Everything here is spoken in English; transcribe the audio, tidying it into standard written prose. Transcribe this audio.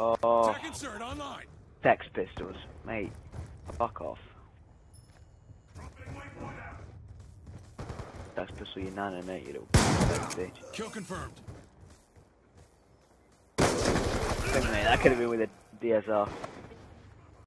Oh, Tech insert online. Sex Pistols, mate. Fuck off. Sex Pistol, your nana, mate, you little bitch. Kill confirmed. Mate, that could have been with a DSR.